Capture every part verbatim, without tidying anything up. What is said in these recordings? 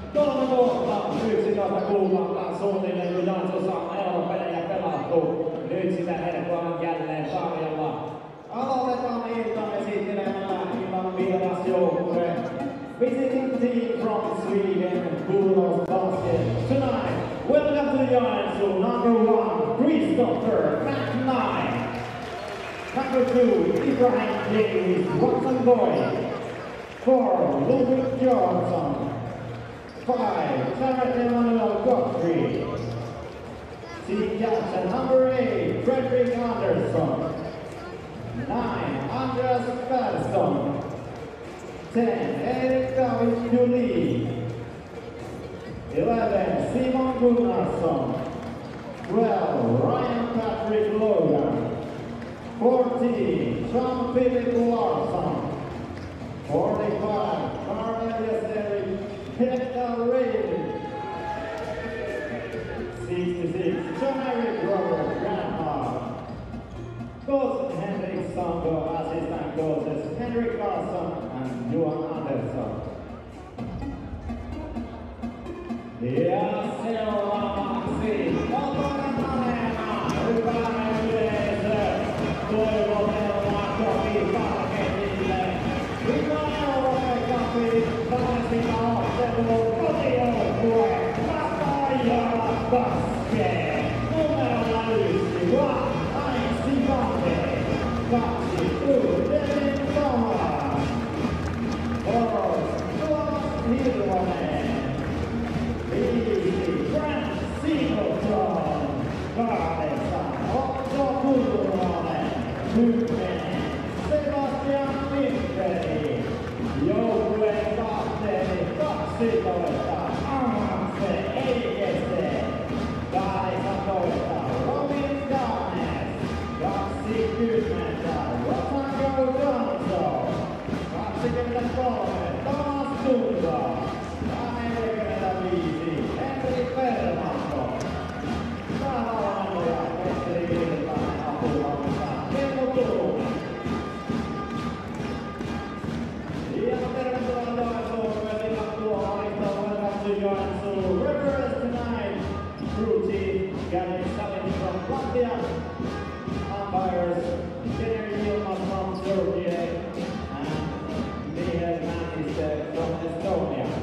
Kolme vuotta, yksitoista kuukautta suunnilleen, kun Joensuussa on europelejä pelattu. Nyt sitä herkkua on jälleen tarjolla. Aloitetaan iltaan esittelemällä illan vieras joukkue. Visiting team from Sweden, Kuros Basket. Tonight, welcome to Joensuu, number one, Christopher McKnight. Number two, Ibrahim Davis, Watson Boy. Four, Ludwig Johnson. Five, Jared Emmanuel Godfrey. Team captain number eight, Frederick Anderson. Nine, Andreas Persson. Ten, Erik David Juli. Eleven, Simon Gunnarsson. Twelve, Ryan Patrick Logan. Fourteen, Sean Philip Larsson. Forty-five, Cornelius Eric Hector Reid. Sixty-six, John Eric Robert Grandpa. Coach Henrik Sando, assistant coaches Henrik Larsson and Johan Andersson. Ja seuraavaksi Valtonen-Hanema, hyvää yleisö, toivotellaan kotiin parketille. Hyvä Europe-Cupin karsintaottelu kotijoukkue Ratajala Basket. Numerolla yksi, Aitsi Vande, kaksi, Devin Thomas. Kolmas, Tuomas Hirvonen. Viisi, Grant Singleton. Kahdeksan, Otto Kurvonen. Kymmenen, Sebastian Mikkeli. Joukkueen kapteeni kaksitoista, Amakse Eikese. kahdeksantoista, Robin Garnes. kaksikymmentä, Rosango Johnson. kaksikymmentäkolme, Thomas Tunga. neljäkymmentäviisi, Henri Permanto. Päävalmentaja Petteri Virtanen, apuvalmentaja Teemu Turunen. Ja tervetuloa Joensuuhun, illan tuomarista, welcome to Joensuu. Referees tonight, crew team, Gary Salin from Latvia. Umpires, Jenner Yilmaz from Georgia. And Mihel Mäntiste from Estonia.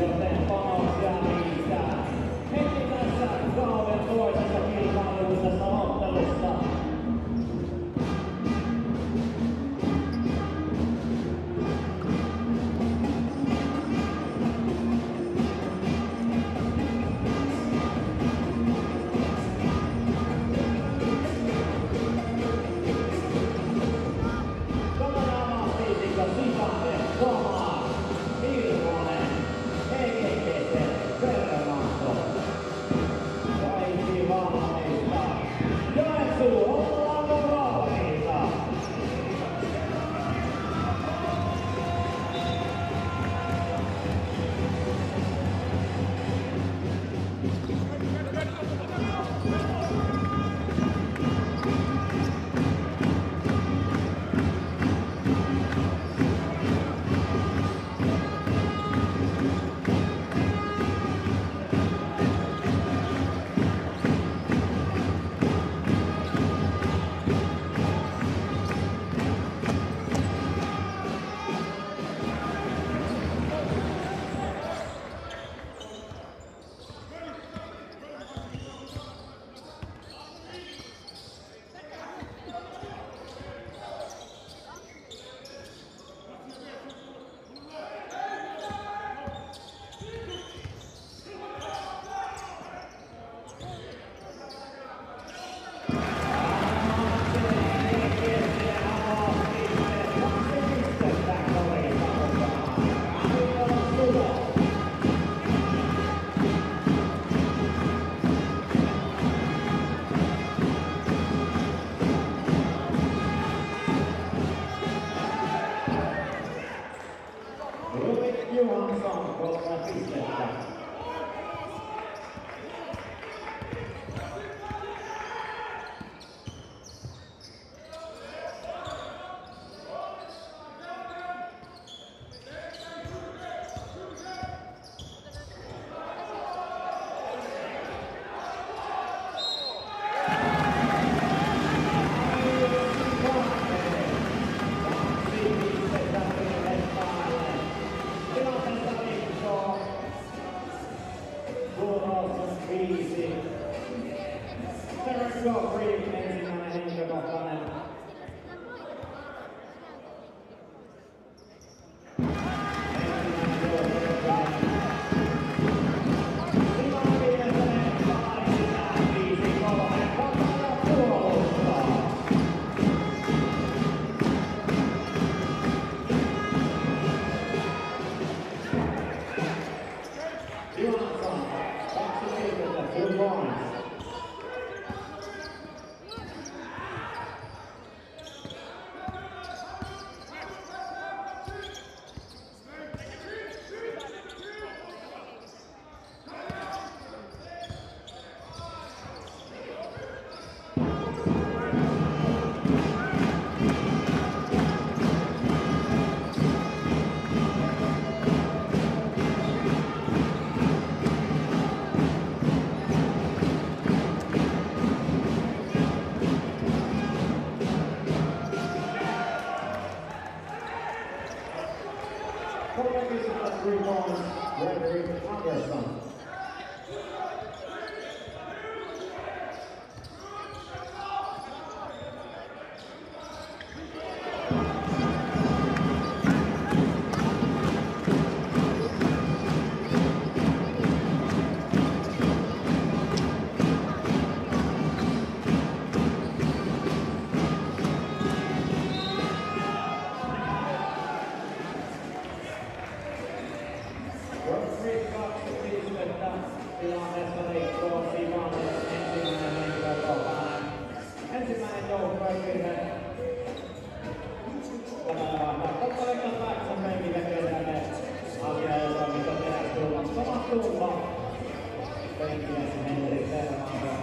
joten panoksia riittää. Heti tässä kauden toisessa kilpailuisessa ottelussa. Johansson kolme pistettä. Three points, Gregory Anderson. Tilanteessa rikkoo Simanen ensimmäinen henkilökohtainen. Ensimmäinen joukkuevirhe. Kappaleikka Saxon Penki tekee tänne asiajotoimista tervetuloa. Sama tulla. Penki ja sen Henri Termanto.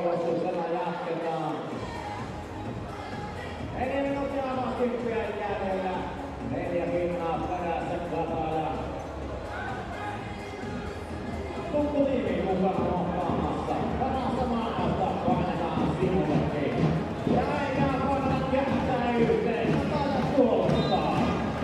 puolustuksella jatketaan. Neljä minuuttia aivan kymppiä jäljellä. Neljä pinnaa perässä Kataja. Tuttu tiimi mukana ohjaamassa. Parasta maailmasta painetaan sinullekin. Ja eikä voida jättää yhteen. Kataja puolustaa.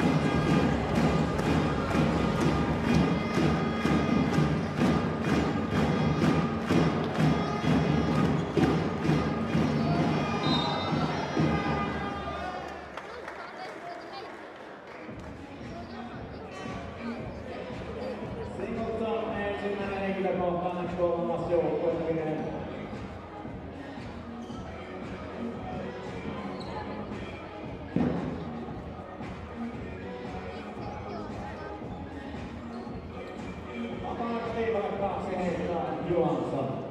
Kohtaan kolmas joukkueellinen. Vapaat viivalle kaksi heittää Johansson.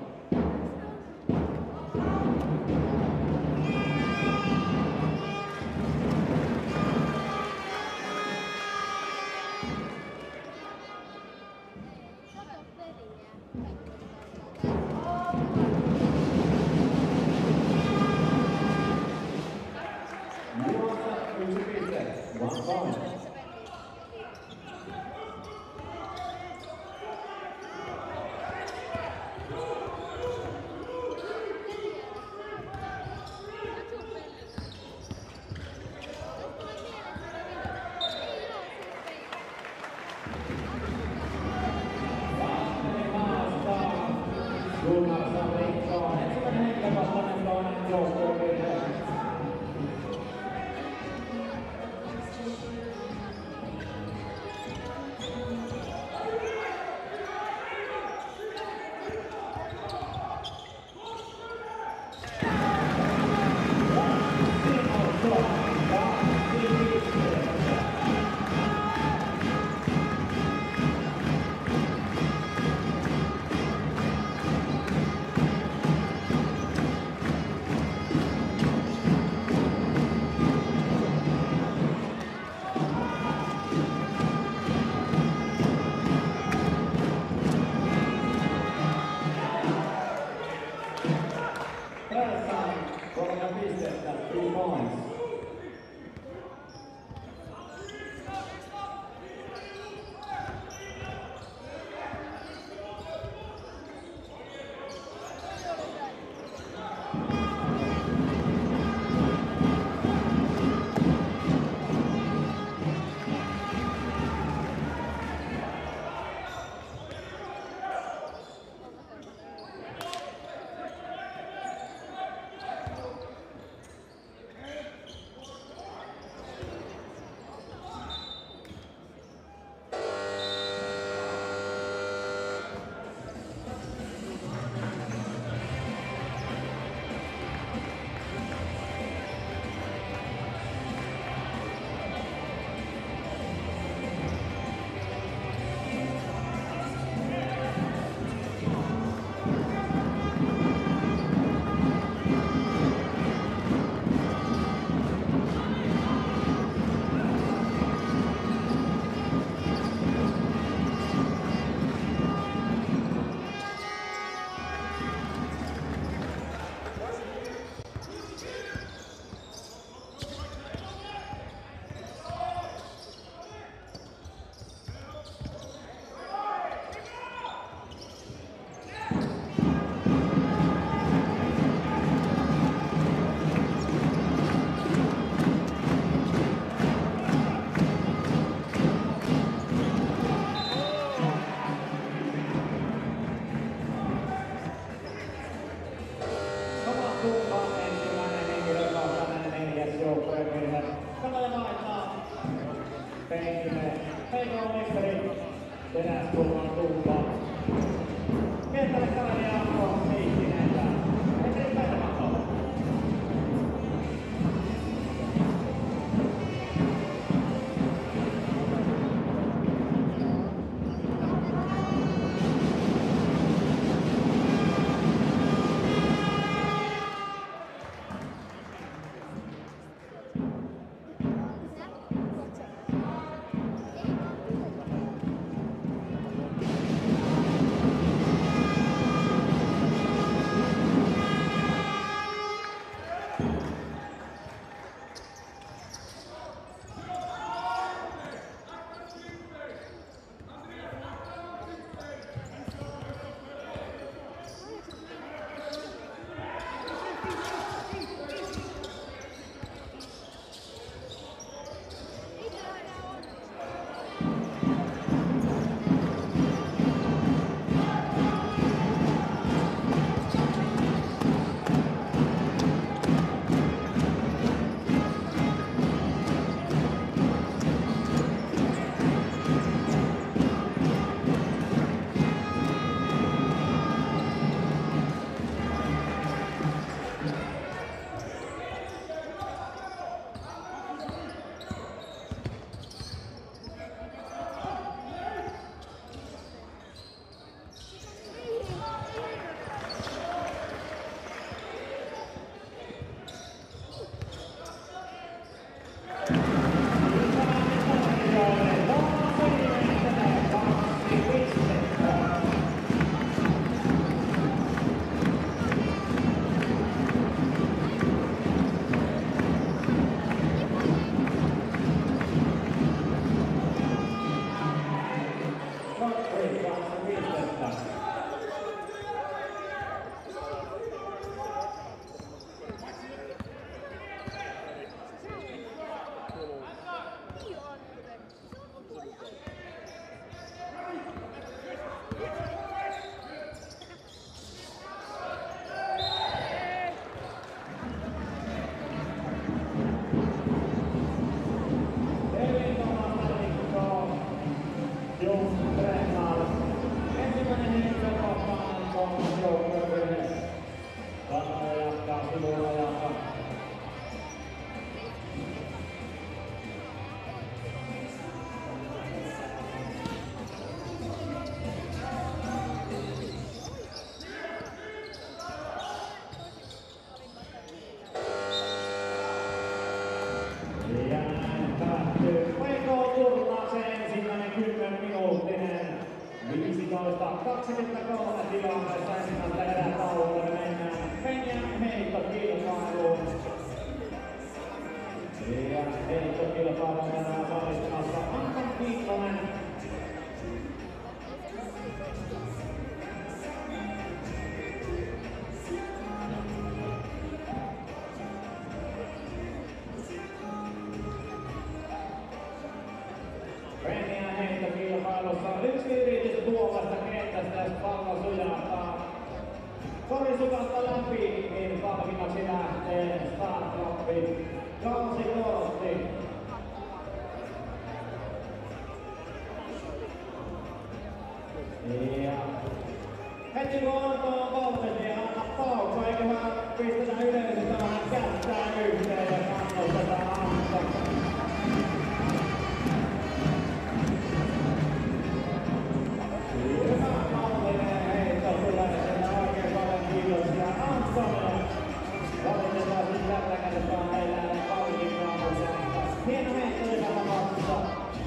One point. Gunnarsson rikkoon. Ensimmäinen henkilökohtainen toinen joukkuevirhe. Three points. Penkinen, Heikko Mestari, Venäjäkulman tuppaa. Kentälle Kalevi Aappo, Heikkinen ja Petri Päivämakko. seitsemäntoista kaksikymmentäkolme tilanteessa ensimmäisellä erätauolla mennään Venäjän heittokilpailuun. Ja heittokilpailuun tänään osallistumassa Anton Kiikkonen. Venäjän heittokilpailussa yksi yritys tuolesta kentästä, jos pallo sujahtaa korisukasta läpi, niin palkinnoksi lähtee Startroppi kausikortti. Ja heti kun Anto on valmis, niin anna paukka, eiköhän pistetä yleisöstä vähän kättää yhteen ja kannustetaan Anto. Valitettavasti tällä kertaa meillä ei ole palkintoa, mutta hieno heitto joka tapauksessa.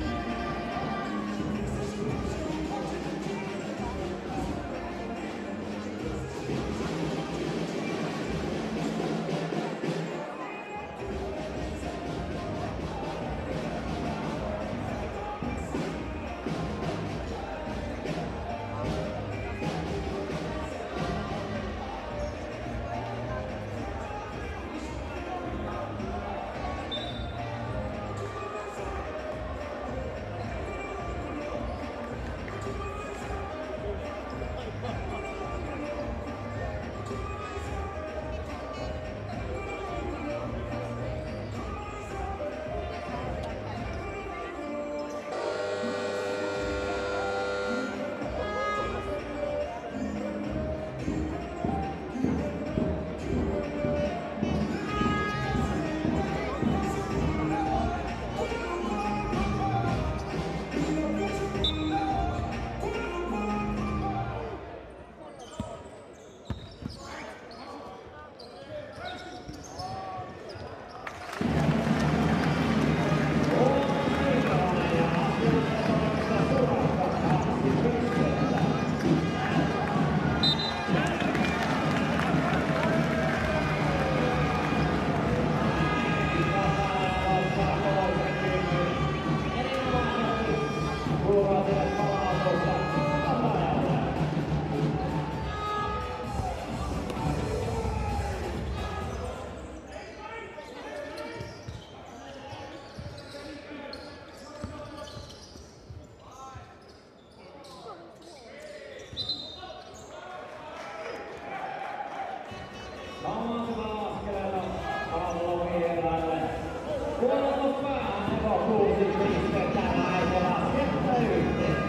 Samalla askeleella pallo vieraalle. Puolella päähän Evo kuusi pistettä Laitela sieltä yhteen.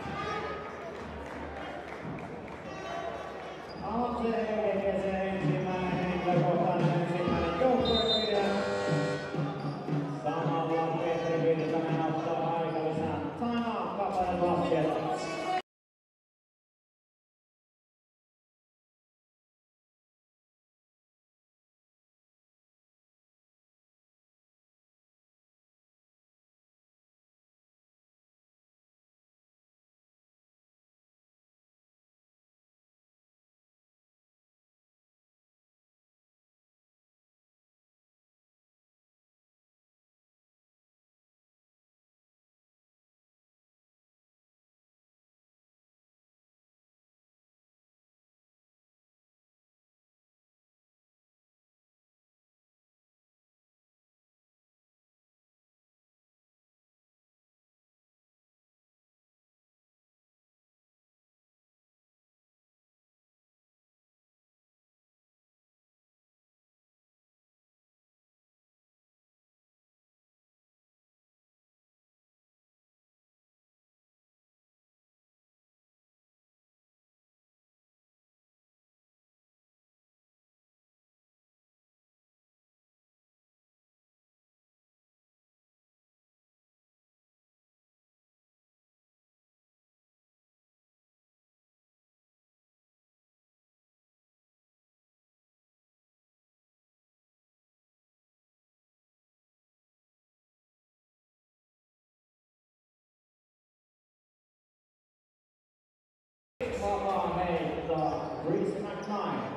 On se ensimmäinen vapaa heitto, Reese McKnight.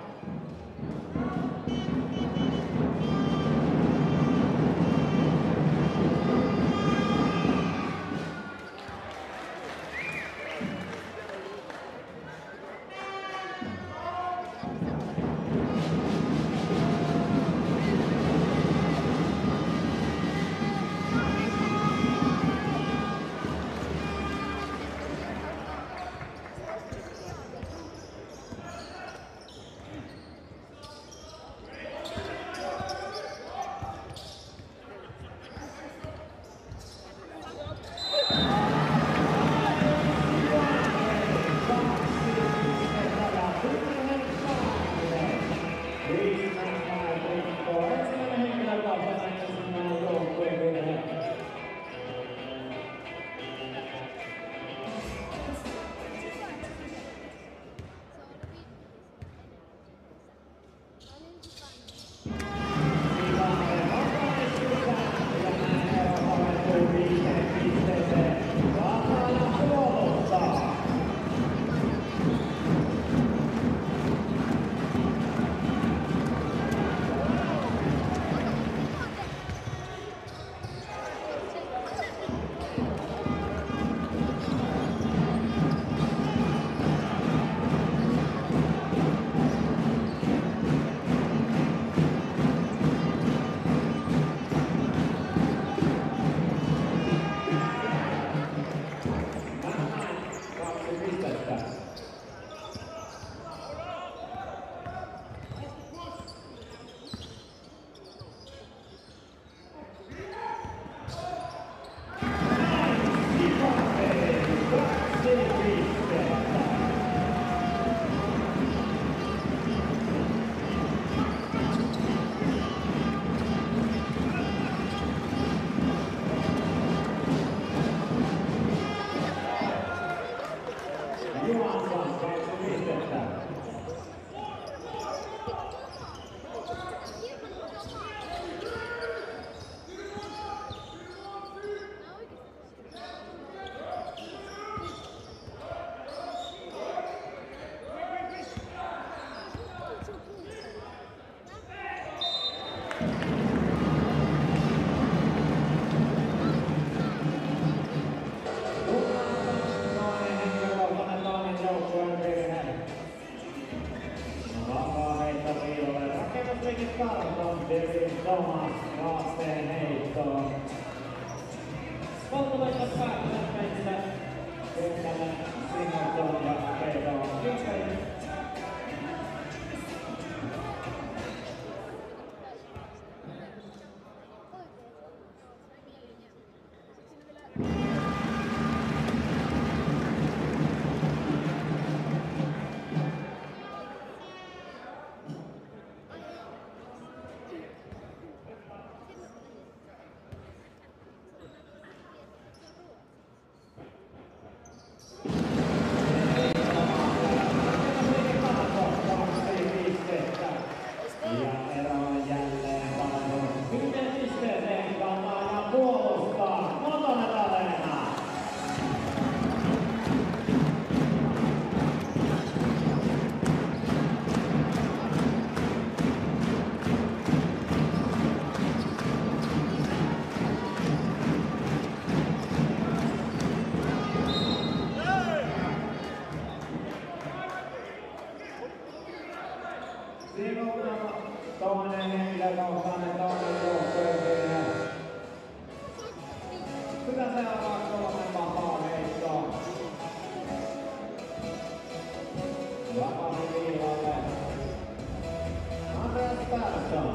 Thomas haasteen heittoon. Valtavaita päättävät meistä kentällä Singleton ja Pedro Kingsbury. Toinen henkilökohtainen toinen joukkueellinen. Sitä seuraa kolmen vapaa heittoa. Vapaa viivalle. Andreas Persson.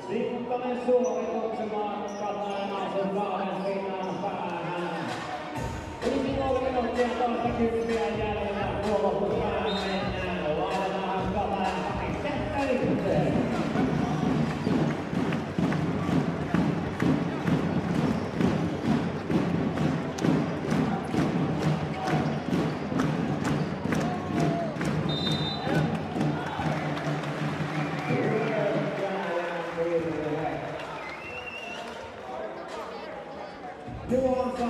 Sikkonen suorituksemaan katsoen naisen kahden pinnan päähän. Yli kolme minuuttia toista kymppiä jäljellä puolustuspäähän mennään. Laitetaan katsoen pakikenttä yhteen. Juonsa.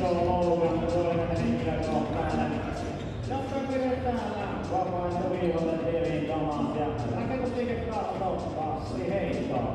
Loukan toinen henkilökohtainen. Jossa pidetään vapaista viivalle Tevin Tomas ja rakennusliikekatto Passi Heitto.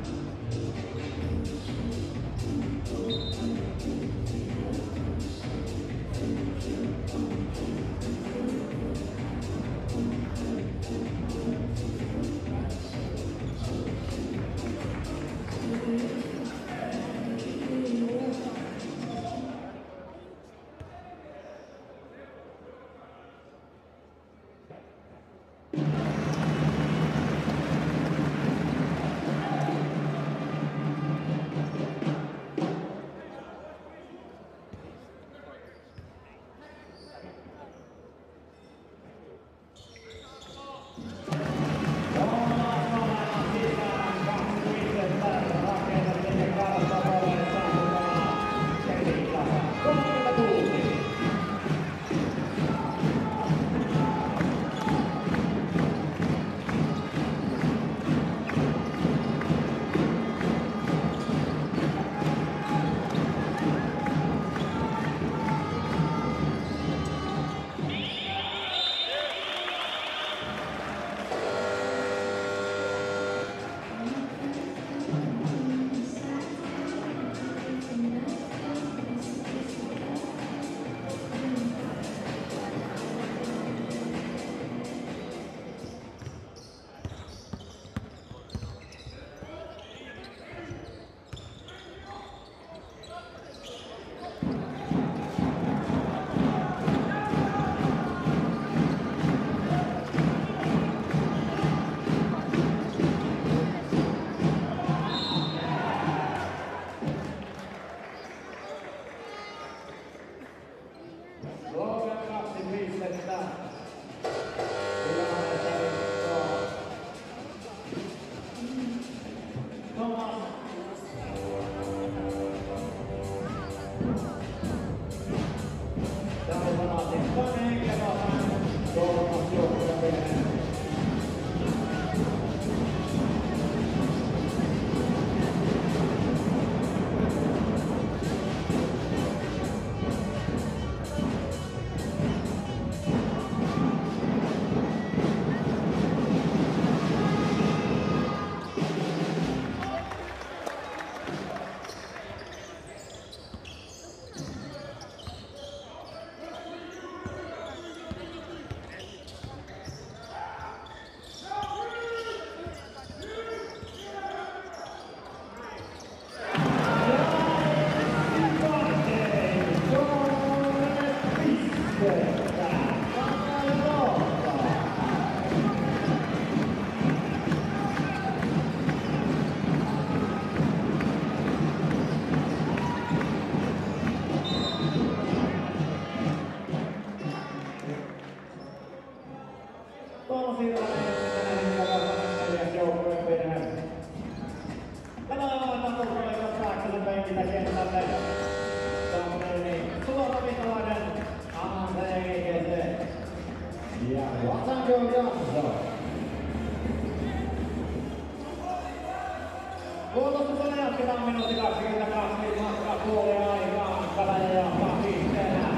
Puolustuksella jatketaan minuutti kaksikymmentäkaksi matkaa puoleen aikaan. Käväjä ja pakisteena.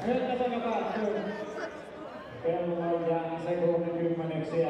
Nyt tasoka päättyy. Kello jää sekunnin kymmenyksiä.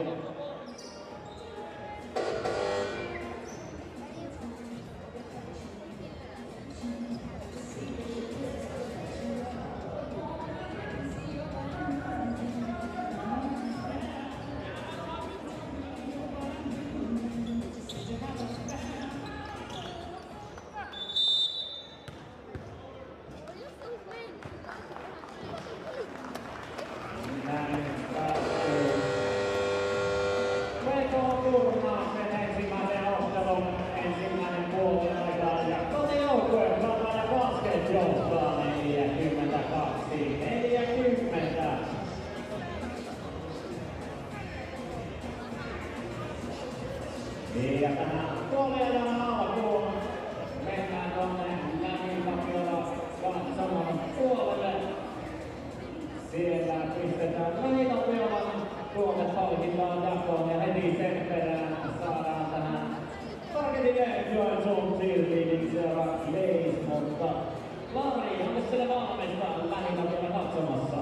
Ja tähän puoliajan alkuun mennään tonne Lähi-Tapiola katsomaan puolelle. Siellä pistetään Lähi-Tapiolan tuotepalkintoon jakoon ja heti sen perään saadaan tähän Targetin Joensuun cheerleading seura Leis, mutta Lari, onko siellä valmista Lähi-Tapiola katsomassa?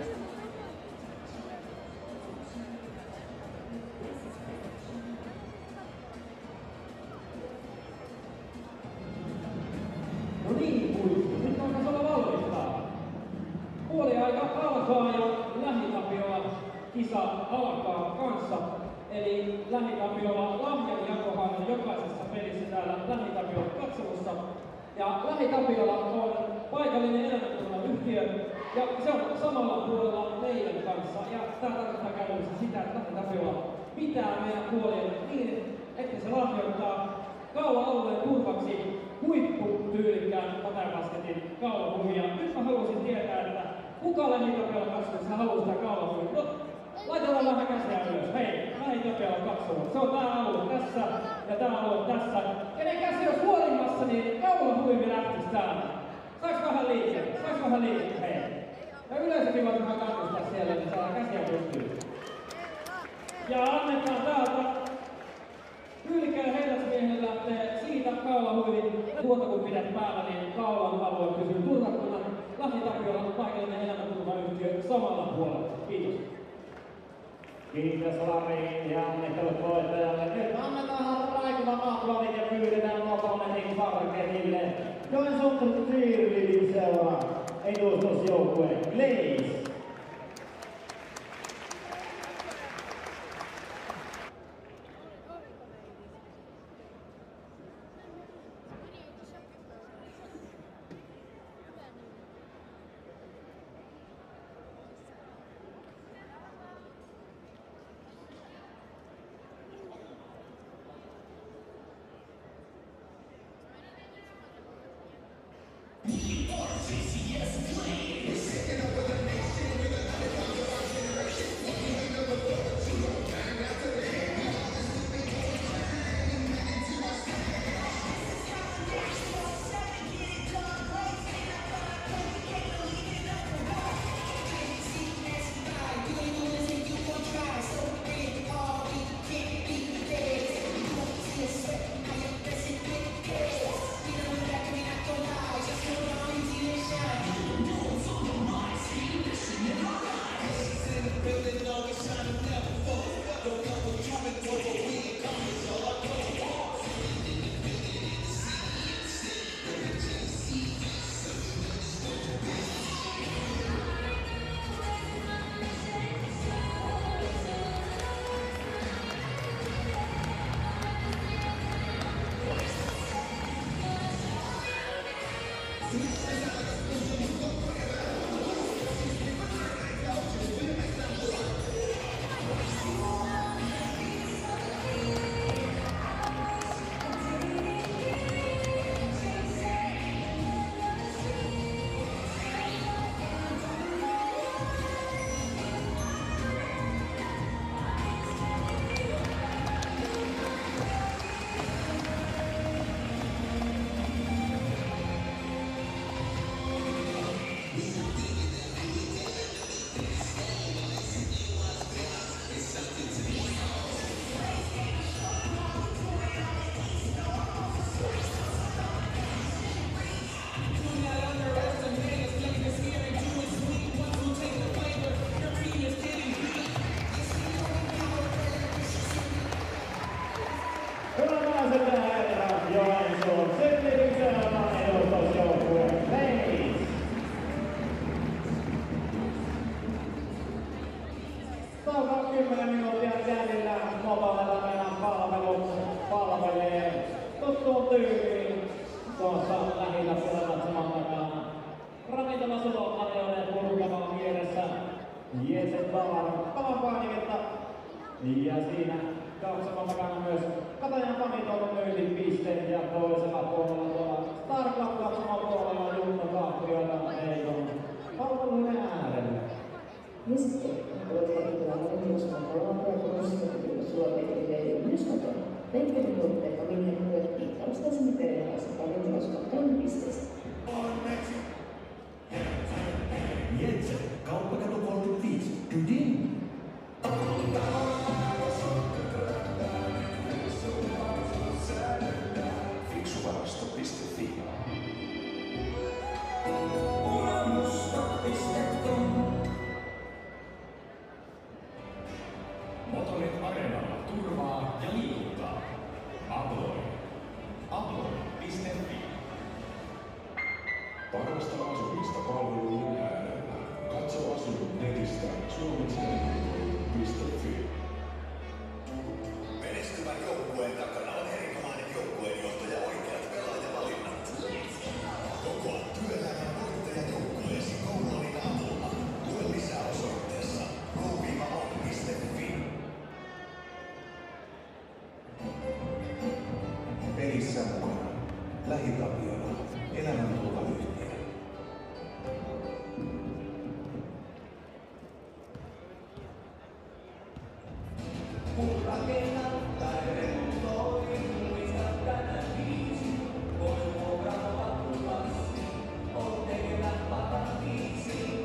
Puoliaika alkaa ja Lähi-Tapiola kisa alkaa kanssa. Eli Lähi-Tapiola lahjanjakohan on jokaisessa pelissä täällä Lähi-Tapiola katsomussa. Ja Lähi-Tapiola on paikallinen elämänturvayhtiö ja se on samalla puolella meidän kanssa. Ja tää tarkoittaa käytännössä sitä, että Lähi-Tapiola pitää meidän puolien niin, että se lahjoittaa kaula-alueen turvaksi huipputyylikkään patajabasketin kaulahuivia. Nyt mä haluaisin tietää, että kuka Lähi-Tapiola katsomussa haluaa sitä kaulahuivia? No, laitetaan vähän käsiä ylös. Hei, Lähi-Tapiola katsomussa. Se on tää alue tässä ja tää alue tässä. Kenen käsi on kuolimassa, niin kaulahuivi lähtis täällä. Saaks vähän liikkeelle? Saaks vähän liikkeelle? Hei. Ja yleisökin voisi vähän kannustaa siellä, että saadaan käsiä pystyyn. Ja annetaan täältä Ylkää herrasmiehen lähtee siitä kaulahuivin tuota kun pidät päällä, niin kaulan alue pysyy turvattuna. Lähi-Tapiola on paikallinen elämänturvayhtiö samalla puolella. Kiitos. Kiitos Lari ja onnittelut voittajalle. Nyt annetaan raikuvat aplodit ja pyydetään opponentin parketille. Joensuun cheerleading seura edustusjoukkue Leis. T R C C S Flames. We're sticking up for the nation. Tuossa kymmenen minuuttia jäljellä. Motoneella meidän palvelu palvelee tuttuun tyyliin. Tuossa Lähi-Lapiolla katsomaan takana. Ravintola Sulo tarjoilee purkamaan vieressä Jeeset Tavaran palapainiketta. Ja siinä katsomaan takana myös Katajan Pamitoulun myynnin pisteen ja toisella puolella tuolla Star Club katsomaan puolella Junno Tappioita Eikon palveluiden äärellä. Ja sitten olet valitulla myös matala ja konservatiivilla suopeille myös kotona. Leikkeiden tuotteet omineen hyöttiin taustaisemmin perhealaisen ravintolasta toimipisteestä. Jetse, kauppakatu kolmekymmentäviisi, Dudin! Fiksuvarasto piste fi Motorit Areenalla turvaa ja liikuttaa. Abloy. Abloy piste fi Parasta asumista palveluiden äärellä. Katso asunnot netistä suomenselvityö piste fi Menestyvän joukkueen takana on erinomainen joukkueenjohtaja oikeat pelaajavalinnat. Kokoa työelämän voittajajoukkueesi Goalin avulla. Lue lisää osoitteessa go on piste fi Pelissä mukana. Lähi-Tapiola. Elämänturvayhtiö. Kun rakennat tai remontoit, muista tänä viisi. Voi vuokrata vattupassi, on tekemällä paratiisi.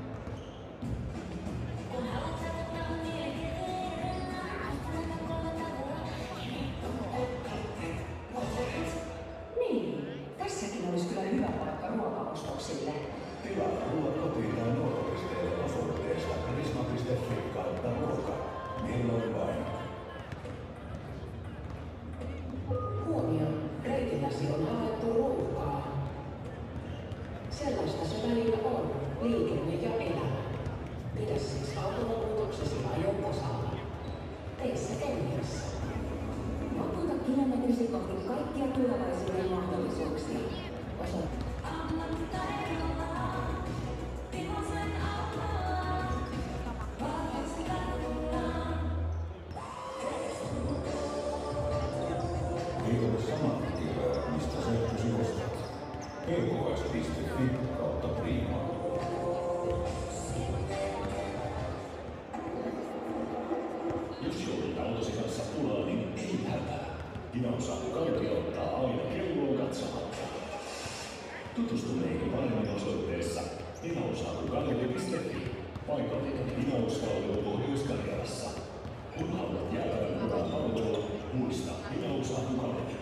Niin, tässäkin olisi kyllä hyvä paikka ruokaostoksille. Tilaa ruoat kotiin tai ruokapisteelle osoitteesta prisma piste fi kautta ruoka. Milloin vain. Huomio, reitilläsi on havaittu ruuhkaa. Sellaista se välillä on, liikenne ja elämä. Pidä siis automuutoksesi ajon tasalla. Tee se Keniassa. Vakuuta kilometrisi kohti kaikkia tulevaisuuden mahdollisuuksia. Osoite. Ei ole samat kirjaa, mistä sähkösi ostat. P K S piste fi kautta Prima. Jos joudut autosi kanssa pulaan, niin ei hätää. Hinausahto Kalki ottaa aina kelloon katsomatta. Tutustu meihin paremmin osoitteessa hinausahtokalki piste fi. Paikallinen hinauspalvelu Pohjois-Karjalassa. Kun haluat jäätävän hyvää palvelua, muista hinausahtokalki.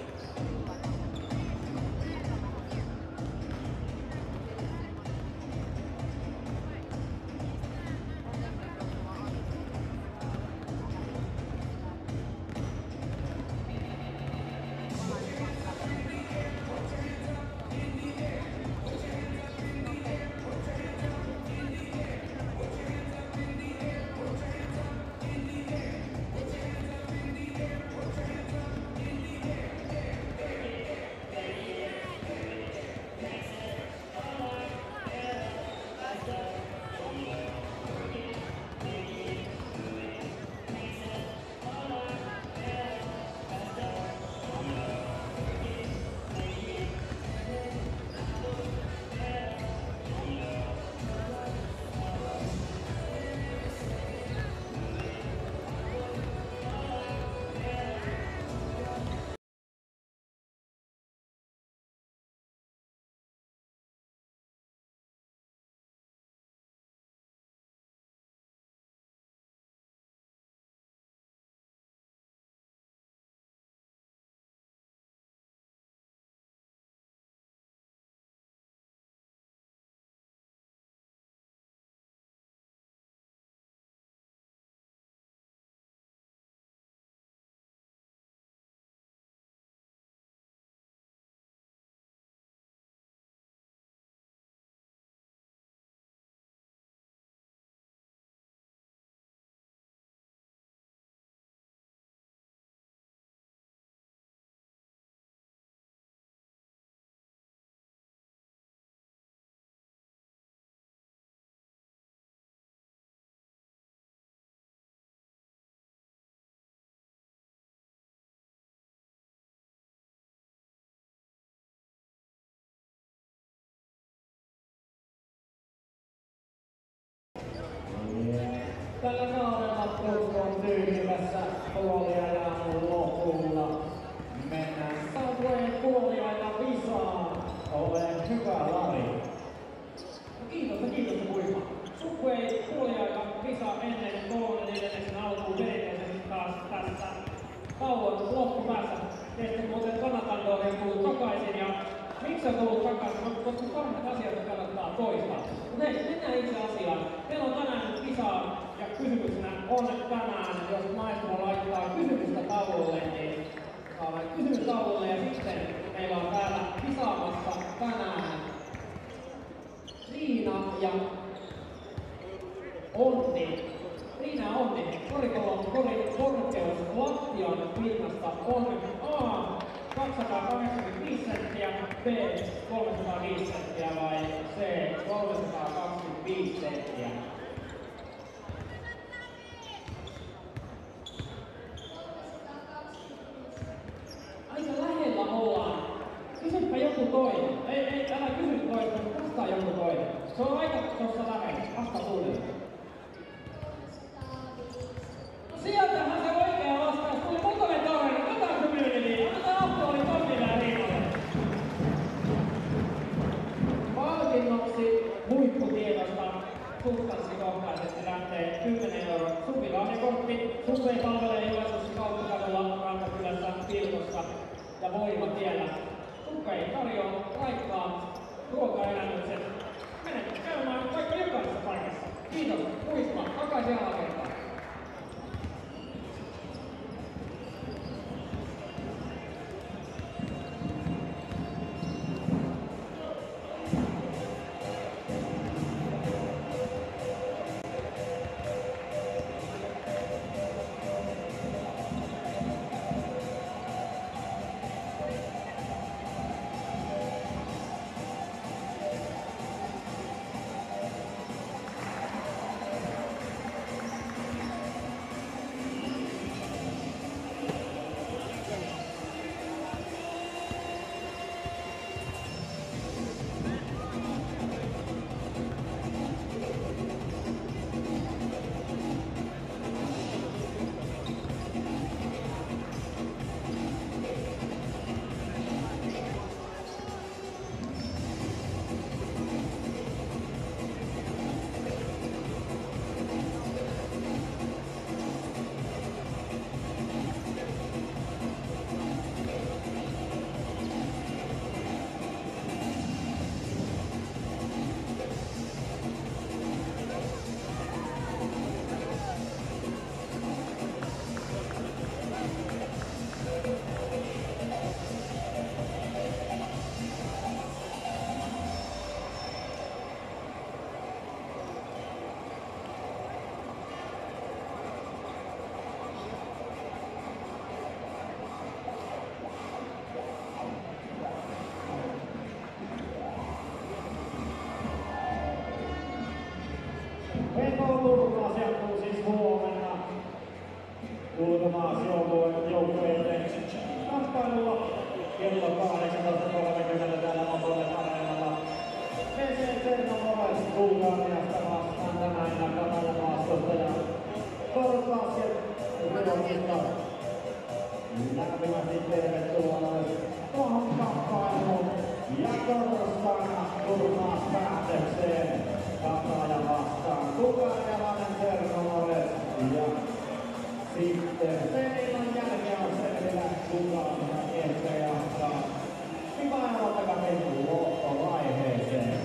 Tällä kaudella Turku on tyytyvässä puoliajan lopulla. Mennään Southway puoliajan visaan. Ole hyvä, Lari. Kiitos ja kiitos ja muista. Subway puoliaika visa ennen kolmannen neljänneksen alkuun perinteisesti taas tässä kauan loppupäässä. Teistä muuten Kanatandoon ei tullut takaisin ja miksi on tullut takaisin? Koska kahdet asiat kannattaa toistaa. Mutta hei, mennään itse asiaan. Meillä on tänään visaa ja kysymyksenä on tänään, jos maestro laittaa kysymystä taululle, niin saadaan kysymys taululle ja sitten meillä on täällä visaamassa tänään Riina ja Onni. Riina ja Onni. Korikollon korin korkeus lattian pinnasta on A kaksisataakahdeksankymmentäviisi senttiä, B kolmesataaviisi senttiä vai C kolmesataakaksikymmentäviisi senttiä. Aika lähellä ollaan. Kysypä joku toinen. Ei, ei, älä kysy toista, vastaa joku toinen. Se on aika tossa lähellä. Vastaa suunnilleen. No sieltähän se oikea vastaus tuli. Motoren torreina, Katan Community. Annetaan appuoli Tonnille ja Riinalle. Palkinnoksi huipputiedosta substanssikohtaisesti lähtee kymmenen euron supilahjakortti. Subway palvelee Joensuussa Kauppakadulla, Rantakylässä, Pilkossa ja Voimatiellä. Subway tarjoaa raikkaat ruokaelämykset. Mene käymään vaikka jokaisessa paikassa. Kiitos, muistama, takaisin alakertaan. Venko Turku asiaktuu siis huomenna ulkomaasjoukkueiden kamppailulla kello kahdeksantoista kolmekymmentä täällä Motolle Areenalla. P C Cernomores Bulgariasta vastaan tänä illan Katajamaastosta ja Korpasket Ruokista. Lämpimästi tervetuloa myös tuohon kamppailuun ja torstaina turnaus päätökseen. Kataja vastaan bulgarialainen Cernomores ja sitten sen illan jälkeen on selvillä kuka on ehkä jahtaa. Hyvä aloittakaa menty loppovaiheeseen.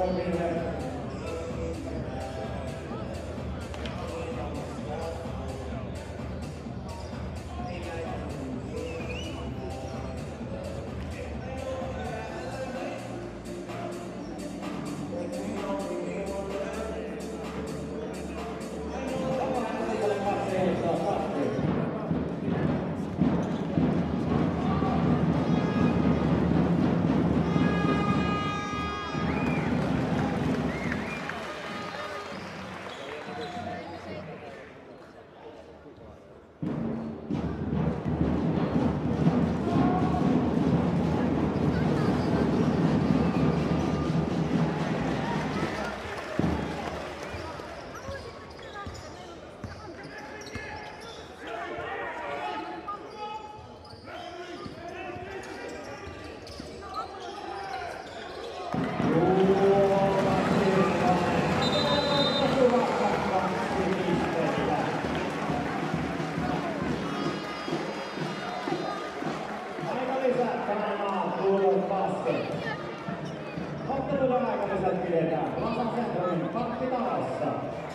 toimille. Ottelun aikalisät pidetään Plaza Centrumin Parkkitalassa.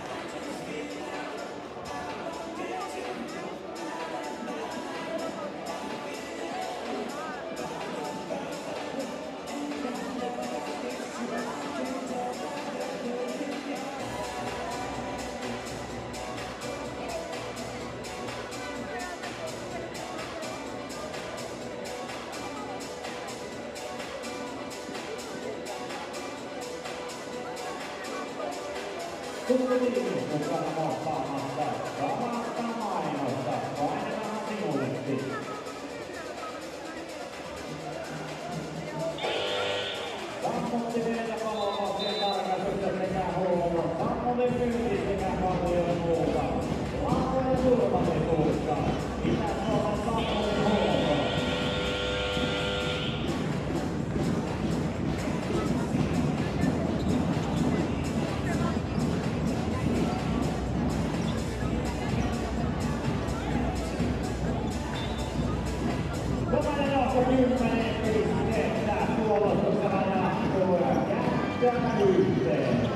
Tuli mukana kohtaamassa samasta mainosta. Painetaan sinullekin. Sammutti meitä palomaksien tarkastukset sekä huomot. Sammutin myynti sekä paljon muuta. Laatojen turvallisuutta. Itä-Suomen sammutin huomot. Kymmenen pistettä puolustuksella jatkuu ja kättää yhteen.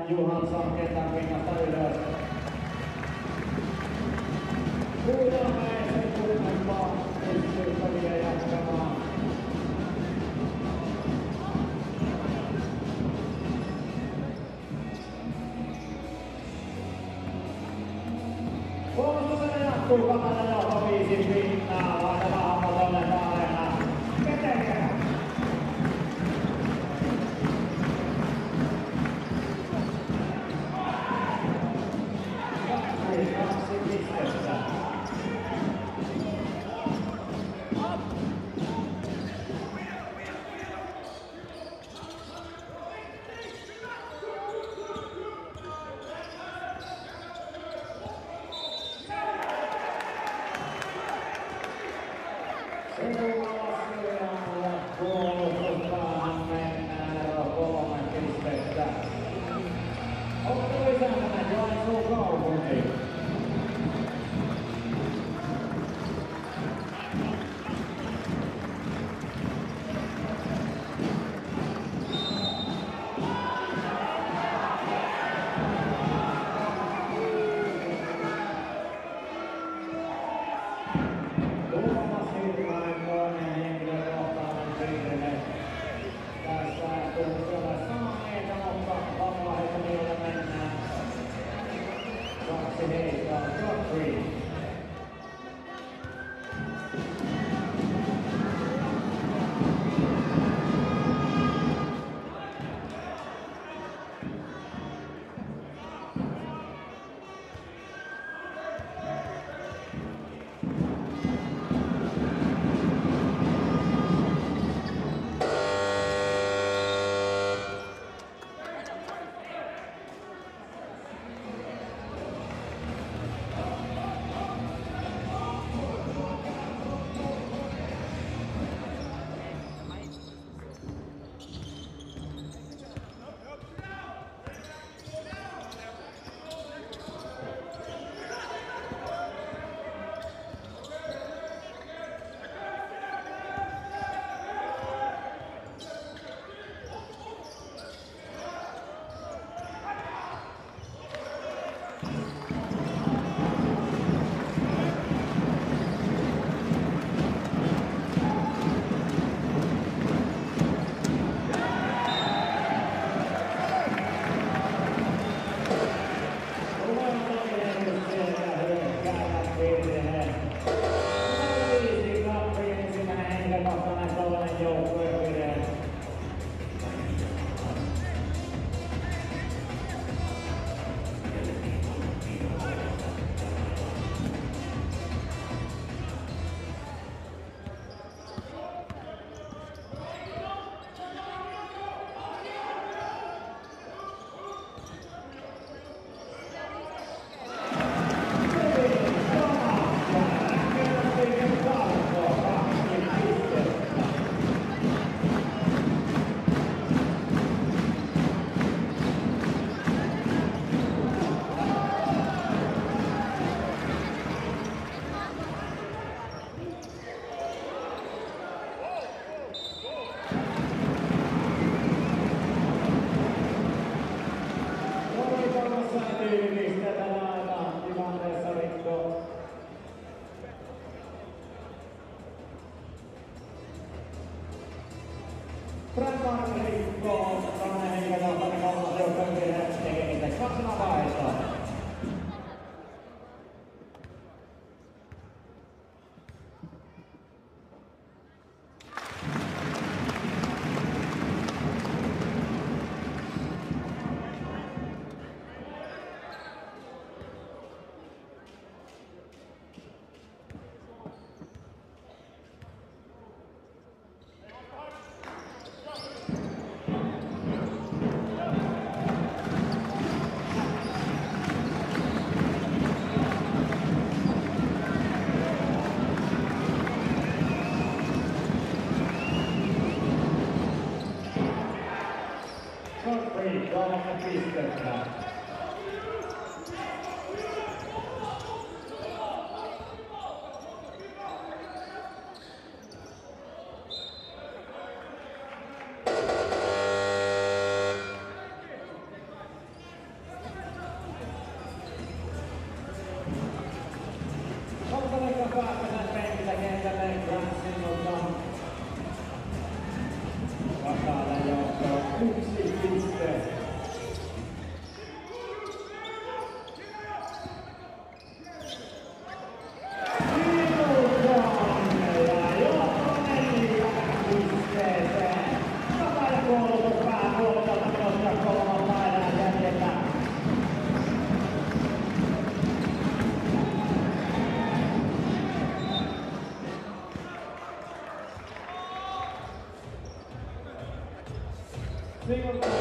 Johansson kentän pinnasta ylös. Kuudelmäisen kuumempaa pystyykö vielä jatkamaan. Puolustuselle jatkuu Katainen johto viisi pinnaa, vaihtaa hamma tonne kaarena. Ketekä! Kaksi, kaksi pistettä.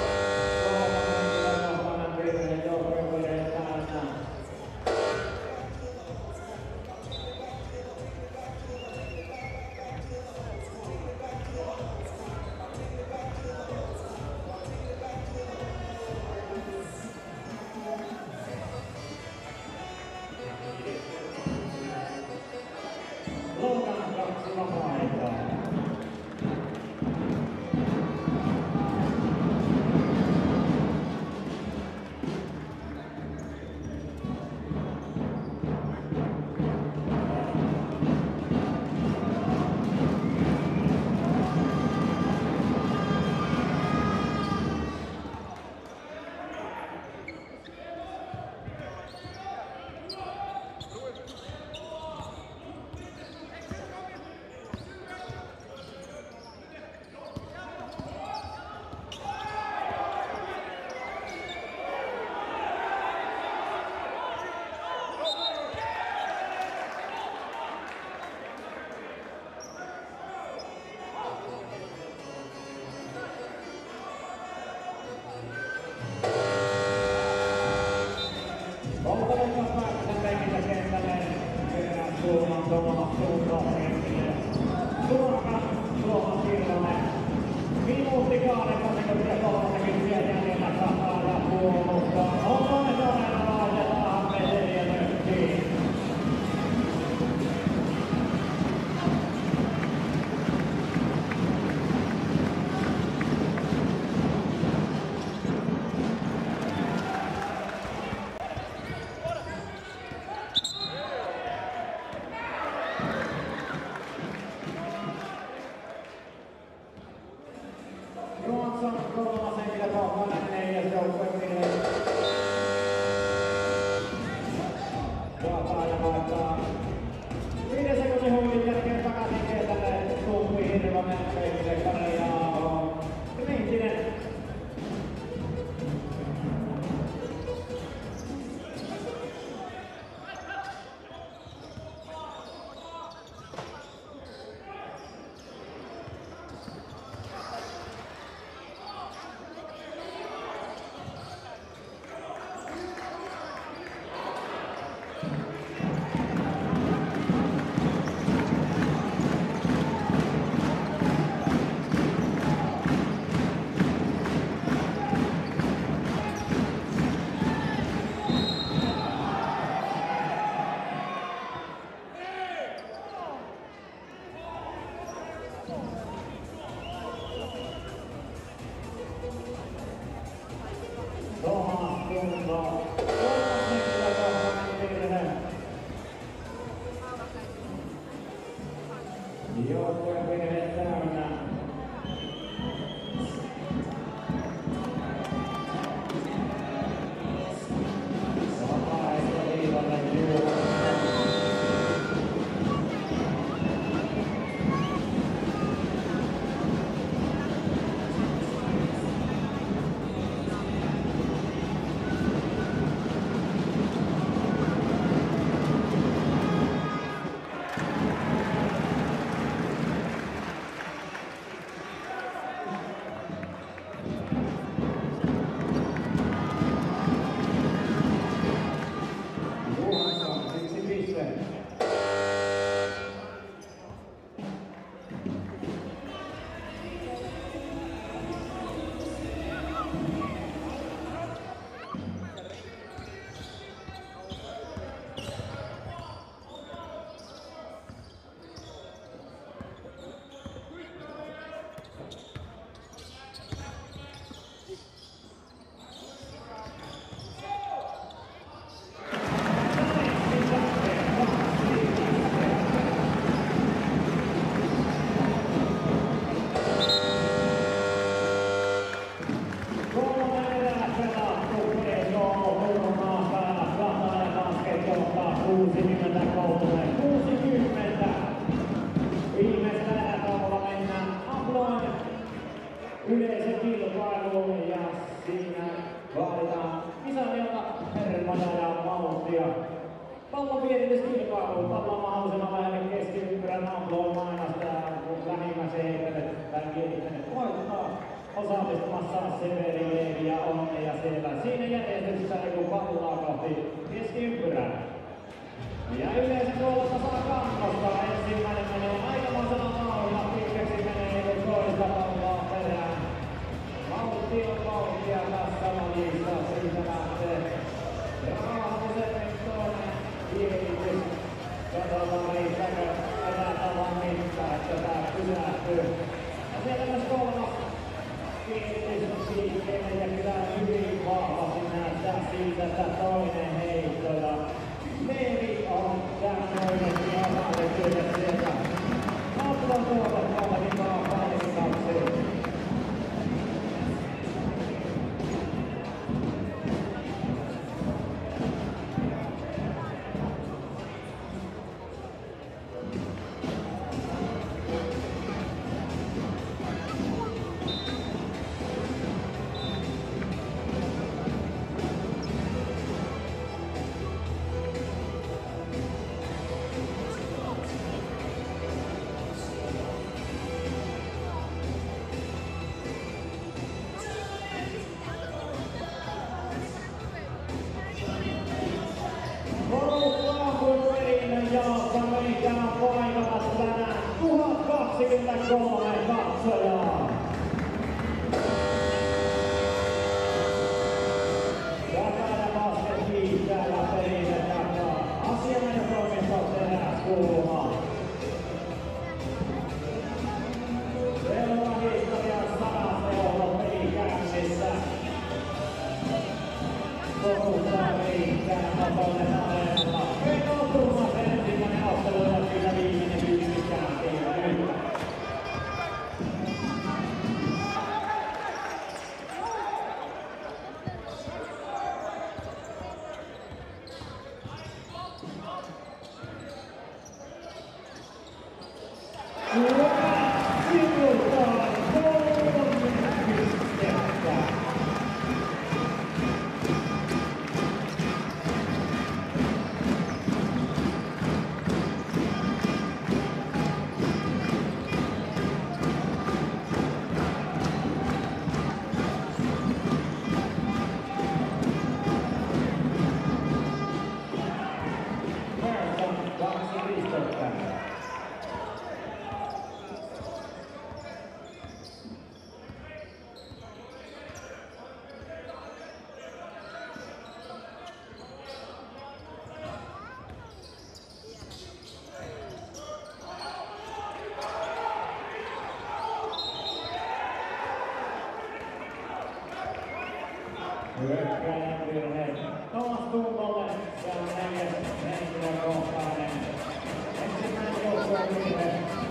Osallistumassa Severi pallaa kohti keskiympyrää. Ja yleensä tuolta saa kannattaa. Ensimmäinen menee aikamoisena maalla. Pitkäksi menee kun toista palloa perään. Vauhti on vauhtia tässä lajissa. Siitä lähtee Raahmosen toinen kiinnitys. Katsotaan riittääkö enää tavan mitta, että tää pysähtyy. Ja sieltä myös kolmas kiinnitys liikkeelle ja kyllä hyvin vahvasti näyttää siltä, että toinen heitto. Ja Leevi on tämmöinen ja osallistyjä sieltä. Ottelun tuolta tuollakin vaan palkintaksi. tuhat kaksikymmentäkolme katsojaa. Takana basket kiittää ja perinne takaa. Asianajotoimisto tehdään kuulumaan. Seuraava historian sanasta johdon peli käynnissä. Kouluttaa riittää nopeuden alemalla. Veikko Tuumas ensimmäinen ottelu ja siitä viimeinen kysymys kääntiin nyt. Hyökkääjän virhe. Tomas Tuntolle. Se on neljäs henkilökohtainen. Ensimmäinen joukkueen virhe.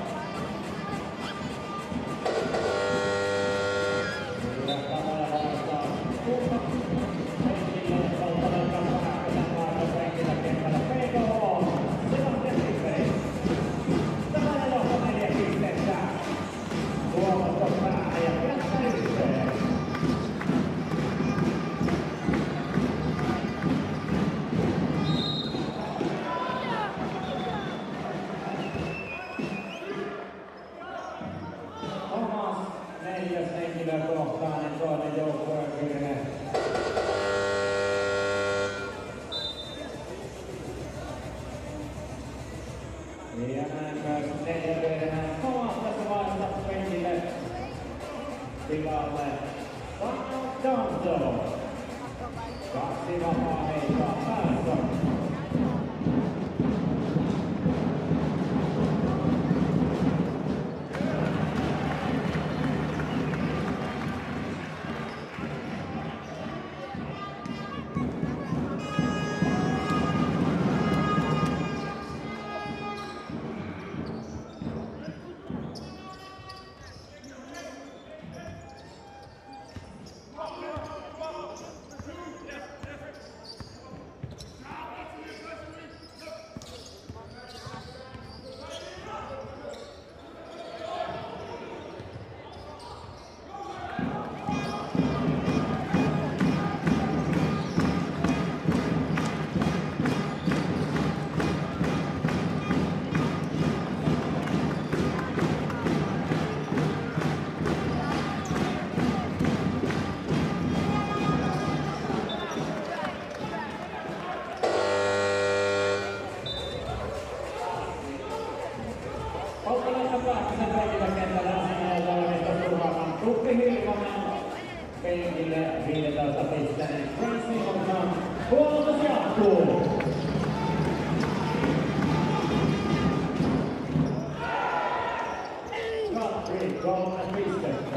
Hyökkääjä vastaan. Tunto. Henkilö Valtanen kantaa Pääkkösen laita penkillä kentällä. P K H. Sebastian Tipperi. Tämä johto neljä pistettä. Tuomasto päähän ja jättää yhteen. Neljäs henkilökohtainen toinen joukkueen virhe. Ja näin myös neljä virheen. Tomas tässä vaiheessa penkille tilalle. Daniel Johnson. Kaksi vapaa heittoa päässä. jatkuu. Katri, kolme pistettä.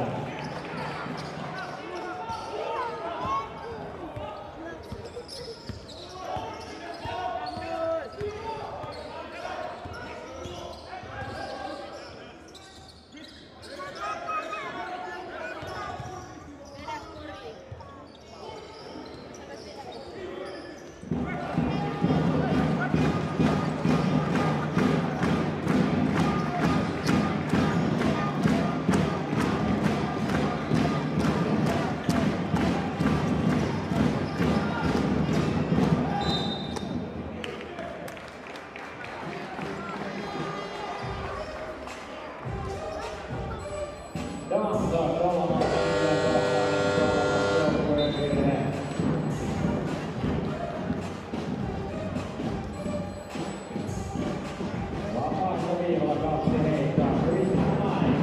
Dansa kolmas joukkueen virhe. Vapaassa viivalla kaksi heittää. Christian Nain.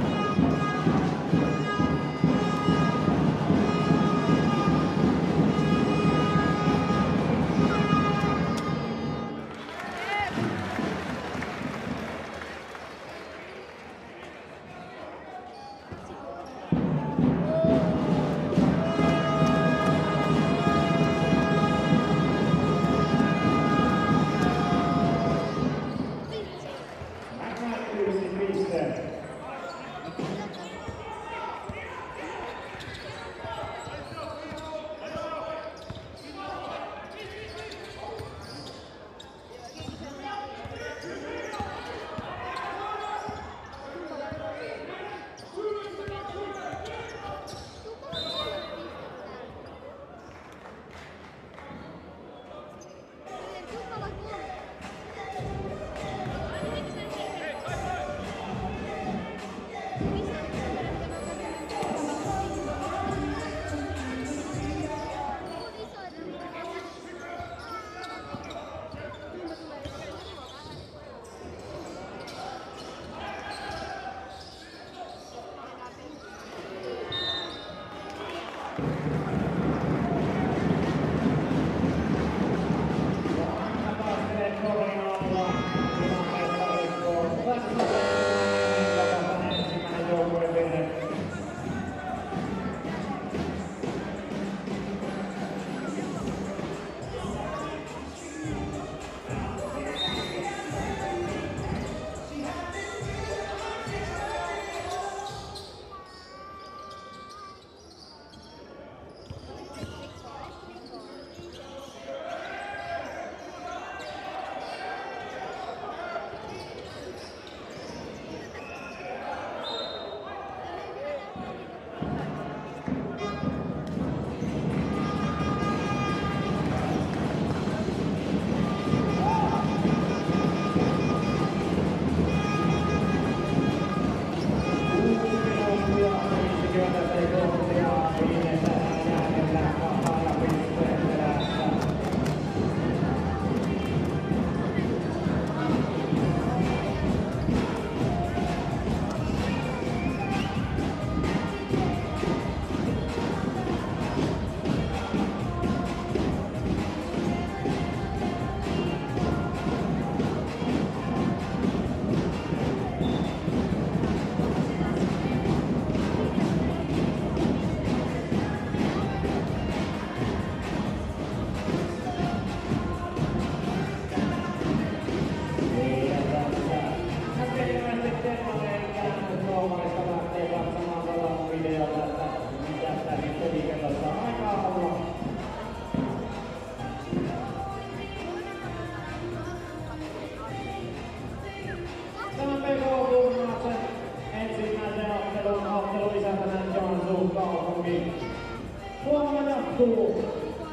Huomenna jatkuu.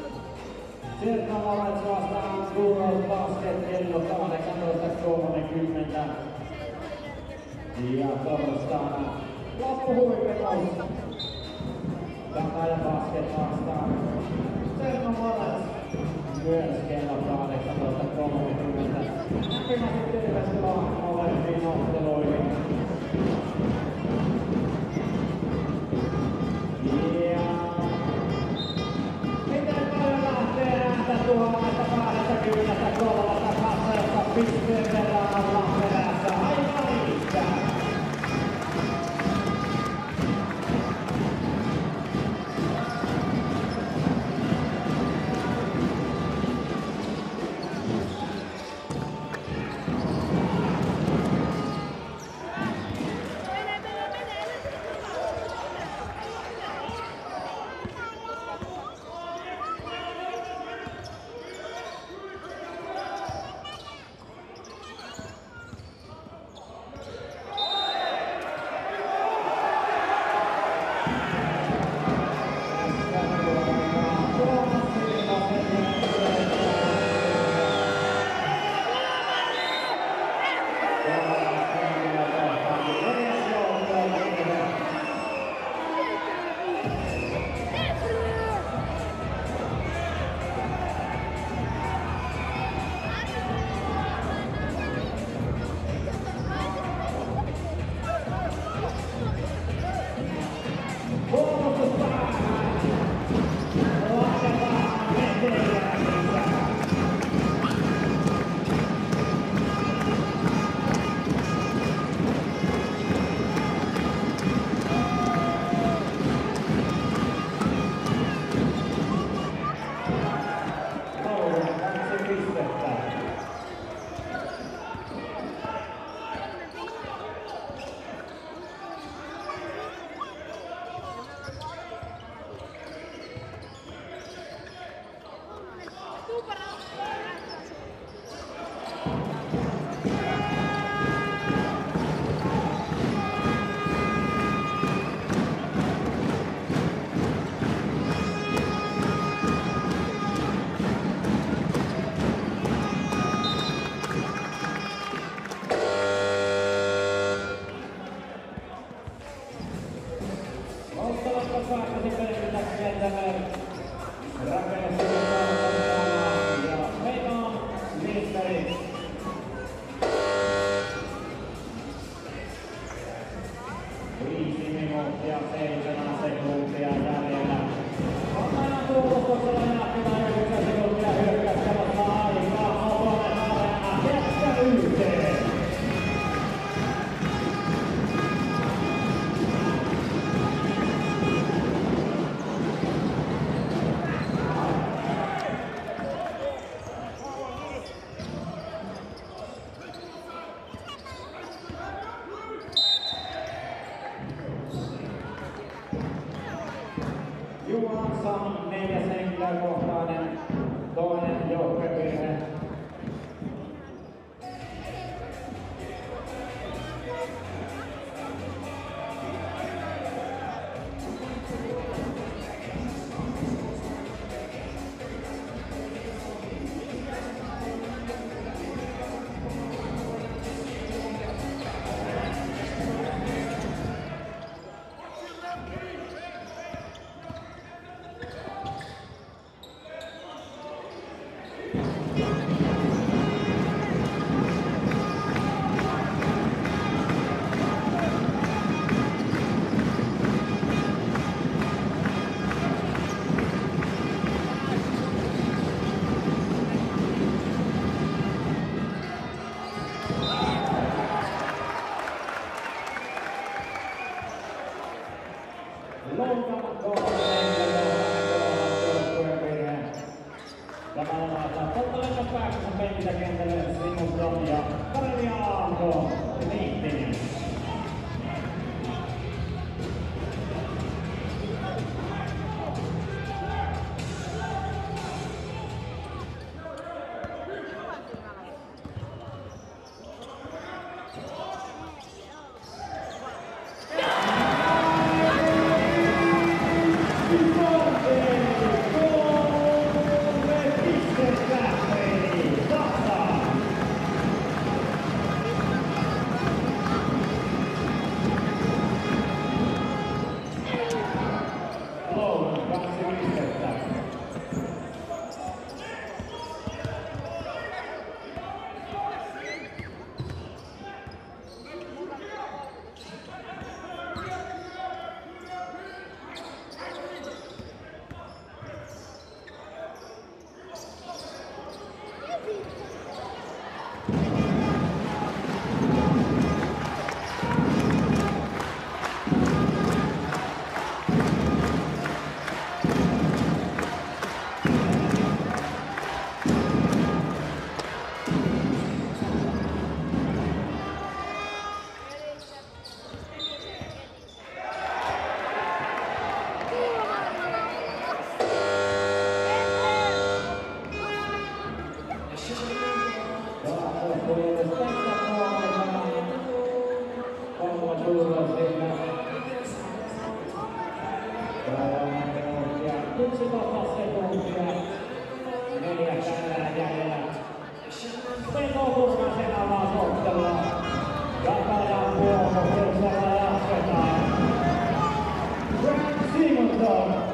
Sieltä Valets vastaan Kuros Basket kello kahdeksantoista kolmekymmentä. Ja torstaina loppuhuipennus. Kataja Basket vastaan Sieltä Valets myös kello kahdeksantoista kolmekymmentä. Lämpimästi tervetuloa molempiin otteluihin. Miten paljon lähtee ääntä tuolla tuloksella jatketaan yhdeksän sekuntia hyökkäyskellossa aikaa. Moponen Arena ketkä yhteen. Johansson neljäs henkilökohtainen, toinen joukkuevirhe. yksitoista sekuntia. Neljä tänään jäljellä. Pekko Kurmasen avausottelua. Jakajan puolustuksella jatketaan. Grant Simonton.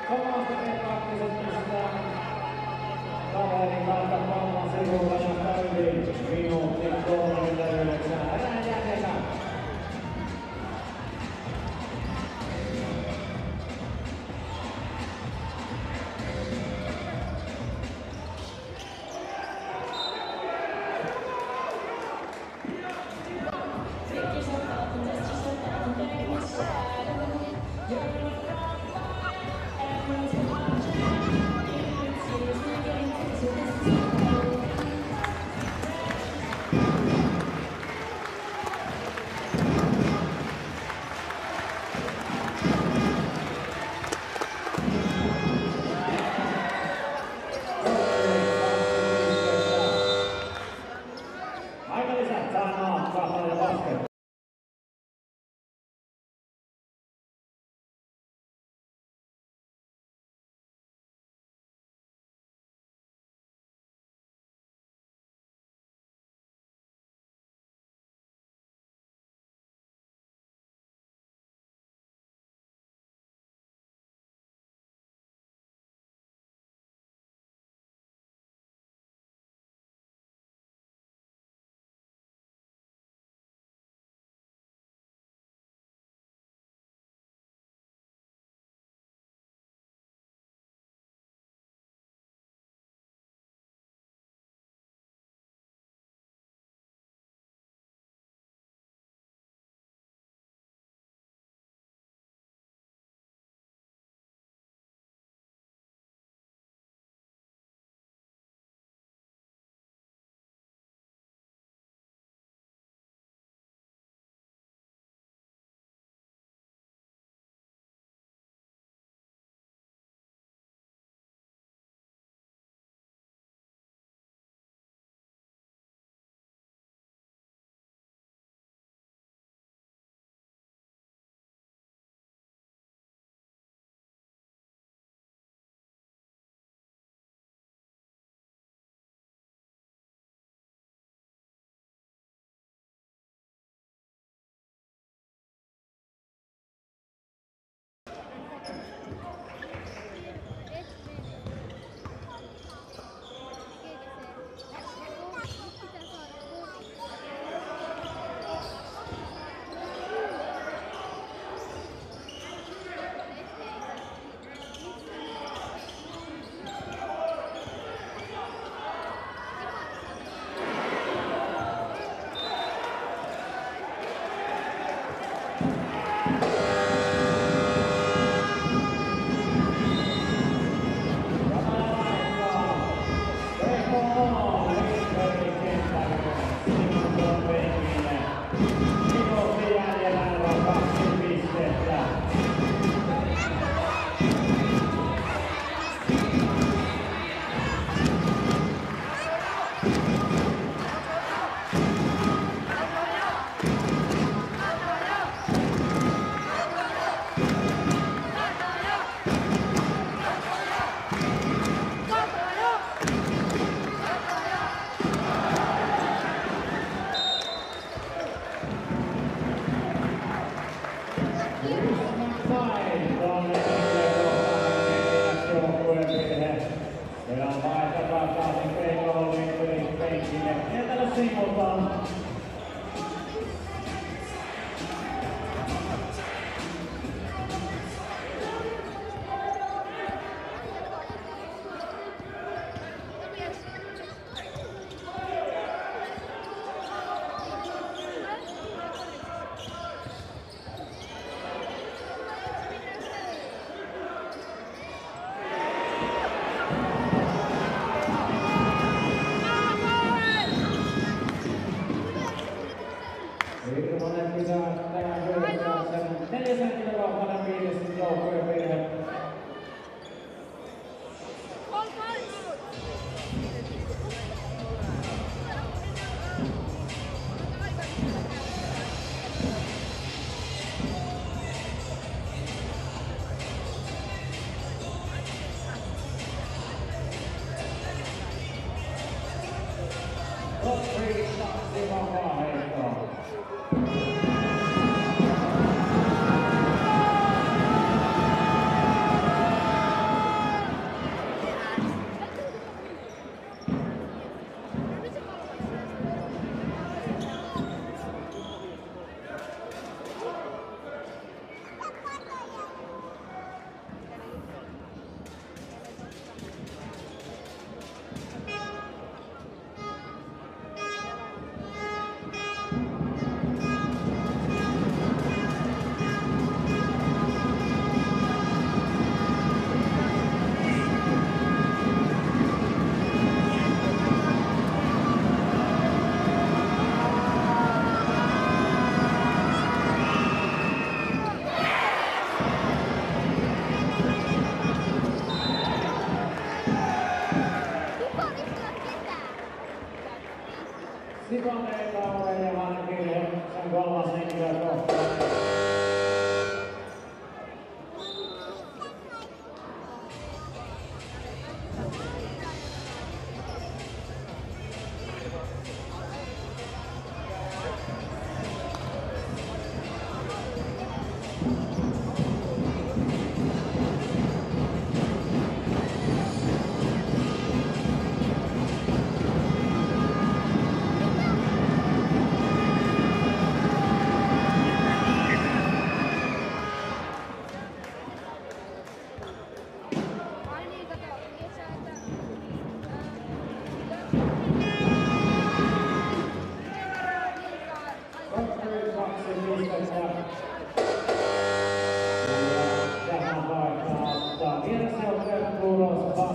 Samasta P-taktiset pistää kaverin kautta pallon sivulla ja käydin minuutti kolmekymmentäyhdeksän. Erään jäljellä. Thank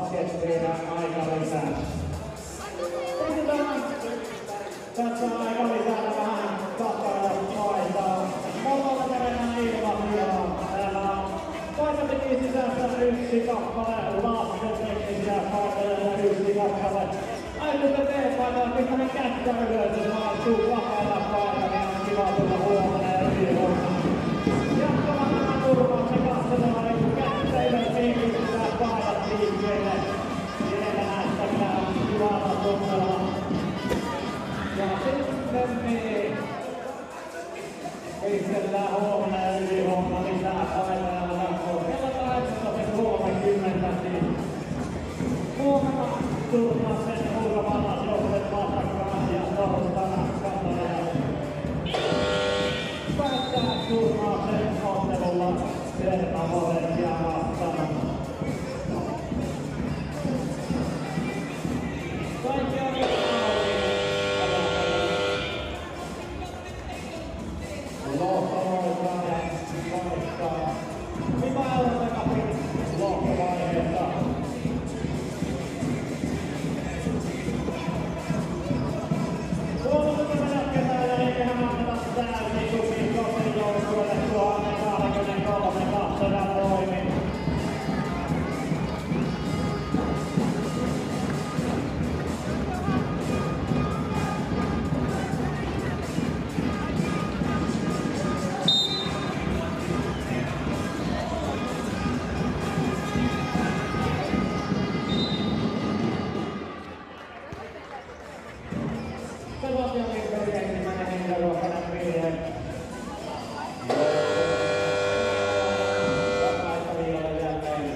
baskettiin aikalisää. Pistetään tässä aikalisällä vähän tappaa aitaa. Motolla tehdään ilmatilaa. Täällä on paitapikin sisässä yksi kappale. Lasten teknisiä paitoja yksi kappale. Aikuisten T-paitoja pistämme kättä ylös, jos maastuu vapaata paita, niin on kiva tulla huomenna ja ylihuomenna. Jatkamaan tämän turvauksen katsotaan, niin kättä ylös, niin pistää paidat liikkeelle. Siellä näyttäkää hyvältä tunnella. Ja sitten me pistellään huomenna ja ylihuomenna lisää paitoja. Kello kahdeksantoista kolmekymmentä siis. Huomenna turnauksen ulkovallas joukkueet vastakkain ja torstaina katsotaan. Päättää turnauksen ottelulla Tertavolesia vastaan. Kaikki on nyt auki. Lohkoloitaan paikkaa. Hyvä Euroopan lohkovaiheessa. Suomessa me jatketaan ja eiköhän anneta täysin tuki Kosin joukkueelle tuhatyhdeksänsataakaksikymmentäkolme katsojan voimin. Sebastian Lindberg ensimmäinen henkilöluokkainen virhe. Takaisin viivalle jälleen.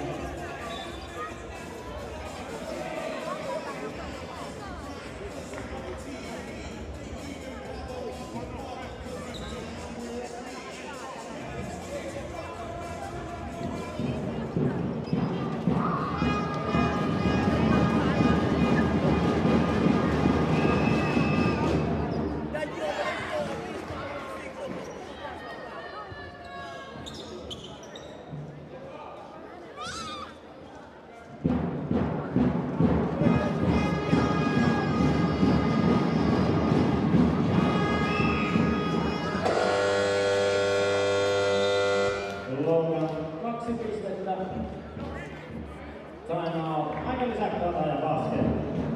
Logan kaksi pistettä. Time out. Aika lisäkata ja basket.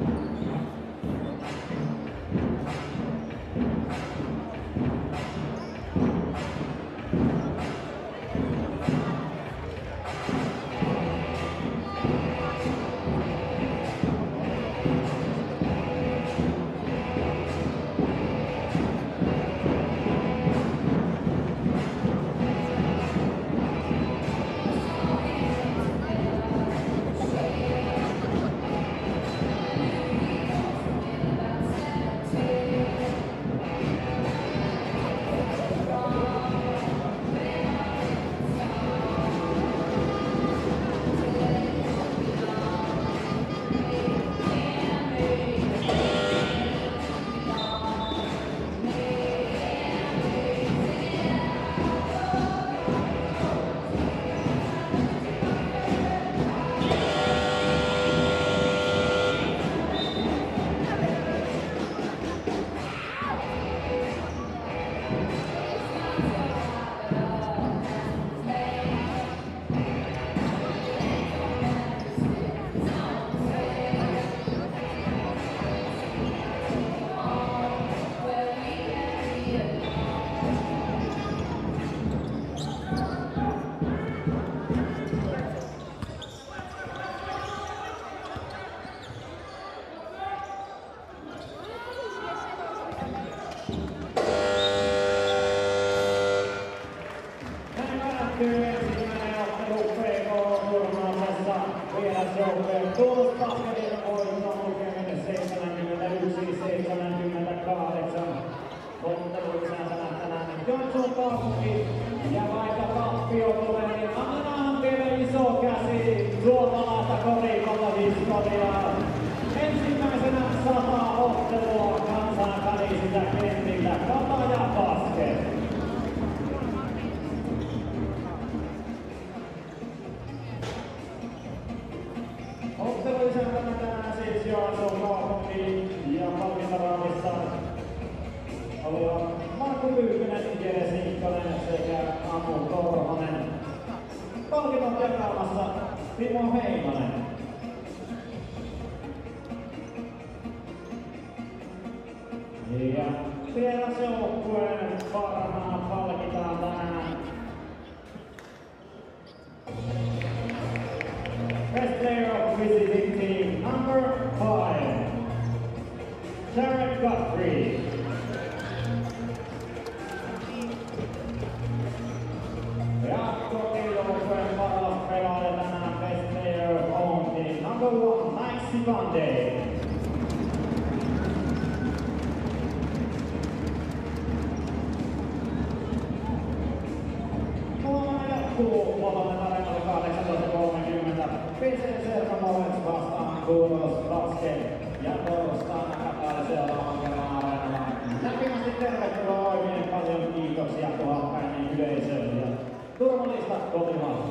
Ensimmäinen ottelu P K-turnauksessa vierasjoukkueen Tuolusbasketin voittoon lukeminen seitsemänkymmentäyksi seitsemänkymmentäkahdeksan. Otteluisäntä tänään Joensuun kaupunki. Ja vaikka tappio tulee, niin annetaan vielä iso käsi suomalaista korikolla historiaa. Ensimmäisenä sata ottelua kansainvälisillä kentillä Kataja Basket. Ottelu Turmallisissa olivat Markku Pyykkönen, Jere Sinkkonen sekä Amu Torhonen. Palkinnot jakamassa Timo Heinonen. Ja vierasjoukkueen parhaana palkitaan tänään Best Player of Visiting Team number five, Jared Guthrie. Ja kotijoukkueen paras pelaaja tänään Best Player of Home Team number one, Maxi Vande. Huomenna areenalla kahdeksantoista kolmekymmentä. P C Serta Morens vastaan Kuuros Basket. Ja torstaina Kataisen Lamankeran areenalla. Lämpimästi tervetuloa oikein paljon kiitoksia tuhatpäinen yleisölle. Turvallista kotimaasta.